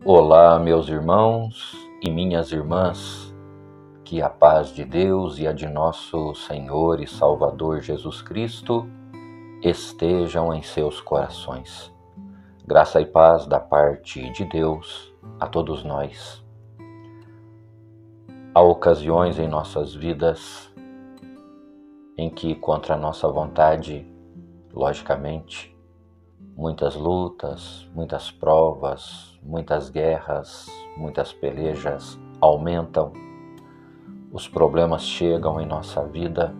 Olá, meus irmãos e minhas irmãs, que a paz de Deus e a de nosso Senhor e Salvador Jesus Cristo estejam em seus corações. Graça e paz da parte de Deus a todos nós. Há ocasiões em nossas vidas em que, contra a nossa vontade, logicamente, muitas lutas, muitas provas, muitas guerras, muitas pelejas aumentam, os problemas chegam em nossa vida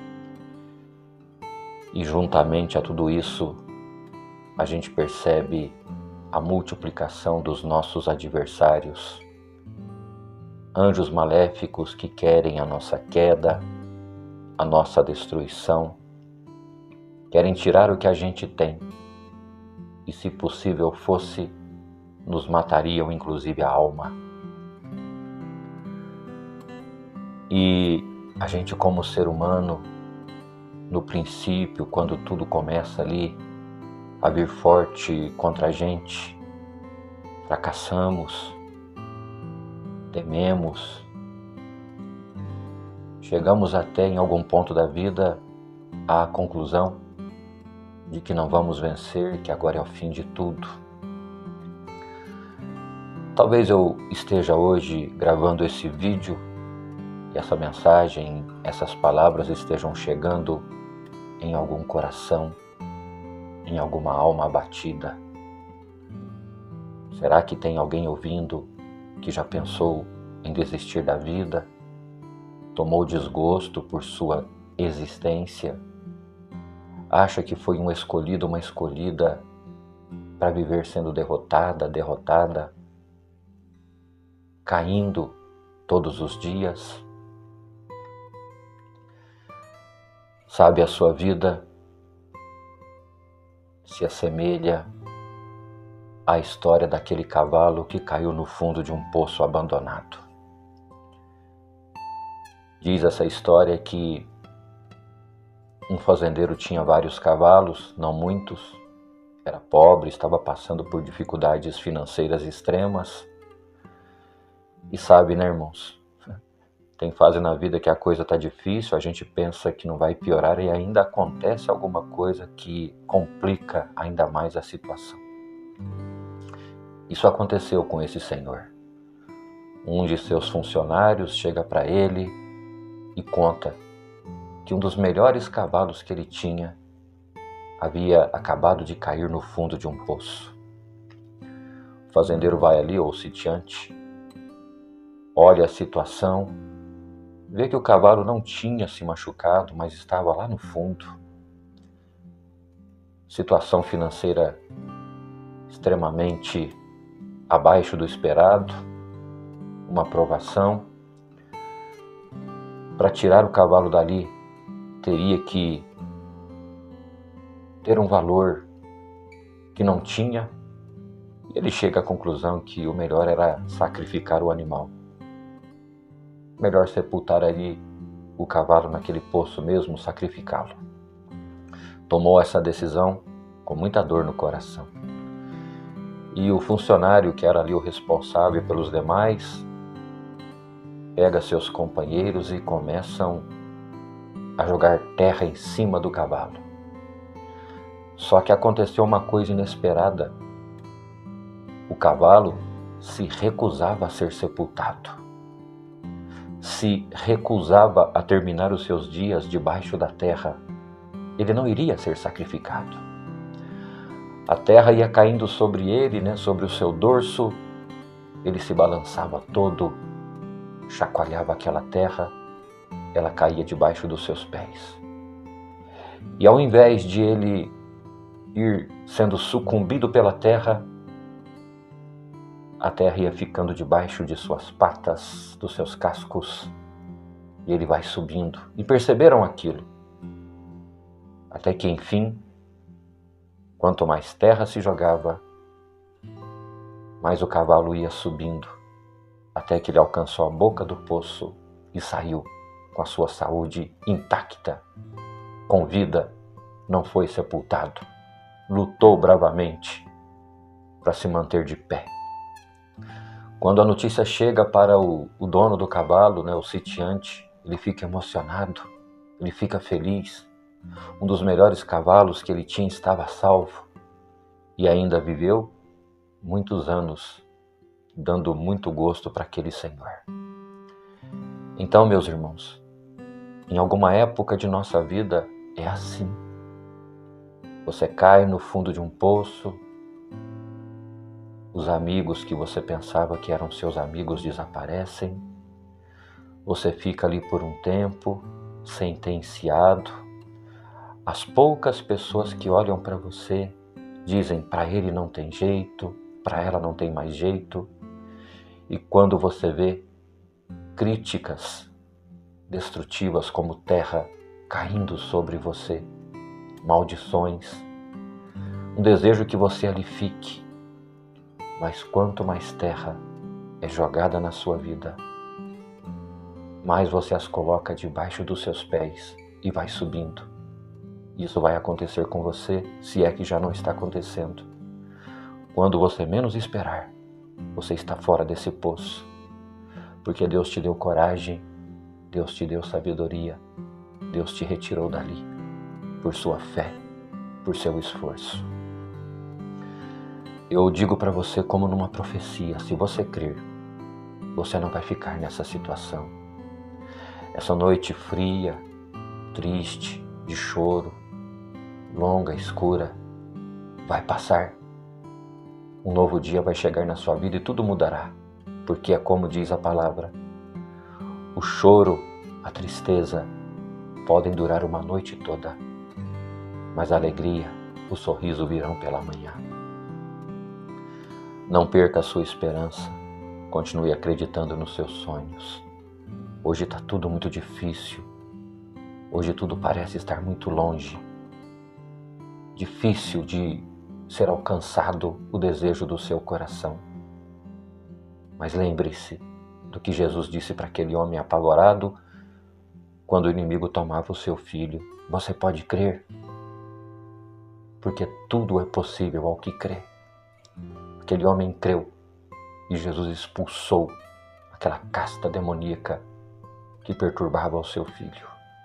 e juntamente a tudo isso a gente percebe a multiplicação dos nossos adversários, anjos maléficos que querem a nossa queda, a nossa destruição, querem tirar o que a gente tem. E se possível fosse, nos matariam inclusive a alma. E a gente, como ser humano, no princípio, quando tudo começa ali a vir forte contra a gente, fracassamos, tememos, chegamos até em algum ponto da vida à conclusão de que não vamos vencer, que agora é o fim de tudo. Talvez eu esteja hoje gravando esse vídeo e essa mensagem, essas palavras estejam chegando em algum coração, em alguma alma abatida. Será que tem alguém ouvindo que já pensou em desistir da vida, tomou desgosto por sua existência, acha que foi um escolhido, uma escolhida para viver sendo derrotada, caindo todos os dias? Sabe, a sua vida se assemelha à história daquele cavalo que caiu no fundo de um poço abandonado. Diz essa história que um fazendeiro tinha vários cavalos, não muitos, era pobre, estava passando por dificuldades financeiras extremas. E sabe, né, irmãos? Tem fase na vida que a coisa está difícil, a gente pensa que não vai piorar e ainda acontece alguma coisa que complica ainda mais a situação. Isso aconteceu com esse senhor. Um de seus funcionários chega para ele e conta que um dos melhores cavalos que ele tinha havia acabado de cair no fundo de um poço. O fazendeiro vai ali, ou sitiante, olha a situação, vê que o cavalo não tinha se machucado, mas estava lá no fundo. Situação financeira extremamente abaixo do esperado, uma provação. Para tirar o cavalo dali, teria que ter um valor que não tinha. E ele chega à conclusão que o melhor era sacrificar o animal. Melhor sepultar ali o cavalo naquele poço mesmo, sacrificá-lo. Tomou essa decisão com muita dor no coração. E o funcionário, que era ali o responsável pelos demais, pega seus companheiros e começam a jogar terra em cima do cavalo. Só que aconteceu uma coisa inesperada. O cavalo se recusava a ser sepultado. Se recusava a terminar os seus dias debaixo da terra. Ele não iria ser sacrificado. A terra ia caindo sobre ele, sobre o seu dorso. Ele se balançava todo, chacoalhava aquela terra, ela caía debaixo dos seus pés. E ao invés de ele ir sendo sucumbido pela terra, a terra ia ficando debaixo de suas patas, dos seus cascos, e ele vai subindo. E perceberam aquilo. Até que, enfim, quanto mais terra se jogava, mais o cavalo ia subindo, até que ele alcançou a boca do poço e saiu com a sua saúde intacta, com vida, não foi sepultado. Lutou bravamente para se manter de pé. Quando a notícia chega para o dono do cavalo, né, o sitiante, ele fica emocionado, ele fica feliz. Um dos melhores cavalos que ele tinha estava salvo e ainda viveu muitos anos, dando muito gosto para aquele senhor. Então, meus irmãos, em alguma época de nossa vida é assim. Você cai no fundo de um poço, os amigos que você pensava que eram seus amigos desaparecem, você fica ali por um tempo, sentenciado. As poucas pessoas que olham para você dizem: para ele não tem jeito, para ela não tem mais jeito. E quando você vê críticas destrutivas como terra caindo sobre você, maldições, um desejo que você ali fique, mas quanto mais terra é jogada na sua vida, mais você as coloca debaixo dos seus pés e vai subindo. Isso vai acontecer com você, se é que já não está acontecendo. Quando você menos esperar, você está fora desse poço, porque Deus te deu coragem, Deus te deu sabedoria, Deus te retirou dali, por sua fé, por seu esforço. Eu digo para você como numa profecia: se você crer, você não vai ficar nessa situação. Essa noite fria, triste, de choro, longa, escura, vai passar. Um novo dia vai chegar na sua vida e tudo mudará, porque é como diz a palavra: o choro, a tristeza podem durar uma noite toda, mas a alegria, o sorriso virão pela manhã. Não perca a sua esperança, continue acreditando nos seus sonhos. Hoje está tudo muito difícil, hoje tudo parece estar muito longe, difícil de ser alcançado o desejo do seu coração. Mas lembre-se do que Jesus disse para aquele homem apavorado quando o inimigo tomava o seu filho: você pode crer, porque tudo é possível ao que crê. Aquele homem creu e Jesus expulsou aquela casta demoníaca que perturbava o seu filho.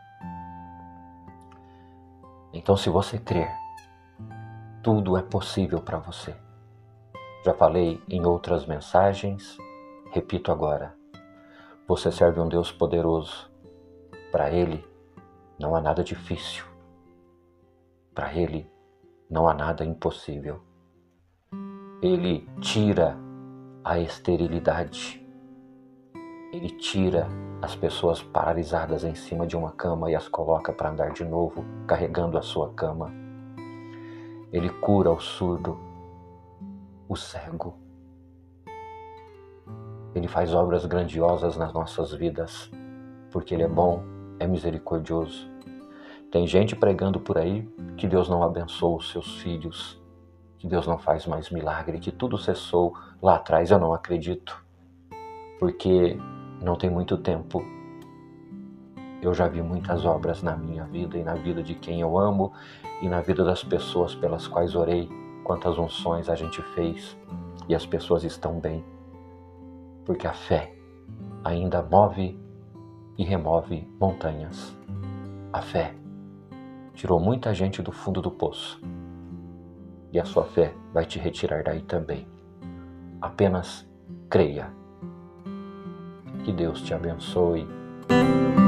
Então, se você crer, tudo é possível para você. Já falei em outras mensagens, repito agora: você serve um Deus poderoso. Para Ele não há nada difícil. Para Ele não há nada impossível. Ele tira a esterilidade. Ele tira as pessoas paralisadas em cima de uma cama e as coloca para andar de novo, carregando a sua cama. Ele cura o surdo, o cego. Ele faz obras grandiosas nas nossas vidas, porque Ele é bom, é misericordioso. Tem gente pregando por aí que Deus não abençoa os seus filhos, que Deus não faz mais milagre, que tudo cessou lá atrás. Eu não acredito, porque não tem muito tempo. Eu já vi muitas obras na minha vida e na vida de quem eu amo e na vida das pessoas pelas quais orei. Quantas unções a gente fez e as pessoas estão bem, porque a fé ainda move e remove montanhas. A fé tirou muita gente do fundo do poço e a sua fé vai te retirar daí também. Apenas creia. Que Deus te abençoe.